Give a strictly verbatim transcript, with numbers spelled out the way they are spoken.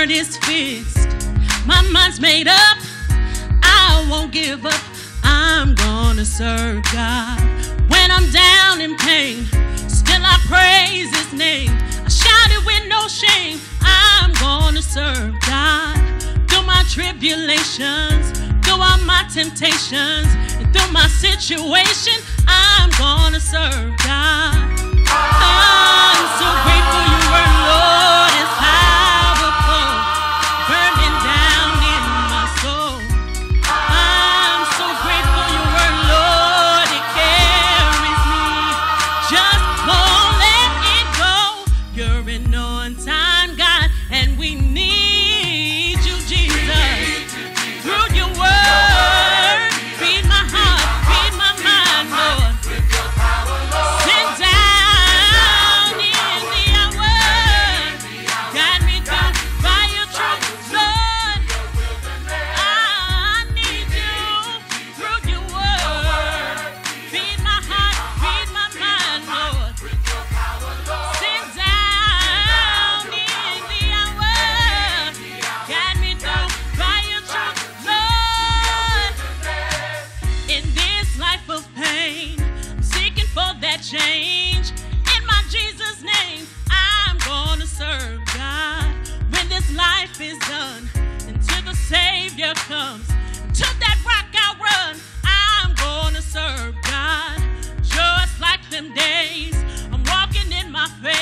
heart is fixed. My mind's made up. I won't give up. I'm gonna serve God. When I'm down in pain, still I praise His name. I shout it with no shame. I'm gonna serve God. Through my tribulations, through all my temptations, and through my situation, I'm gonna serve God. I'm so grateful your word, Lord, is powerful, burning down in my soul. I'm so grateful your word, Lord, it carries me. Just won't let it go. You're an on-time God, and we need you, Jesus. Through your word, feed my heart, feed my mind, Lord. Sit down in the hour, guide me through by your truth, Lord. I need you through your word. Feed my heart, feed my mind, Lord. Sit down in the hour, guide me through by your truth, Lord. In this life of pain, I'm seeking for that change. In my Jesus' name, I'm gonna serve God. When this life is done, until the Savior comes, to that rock I'll run. I'm gonna serve God. Just like them days, I'm walking in my faith.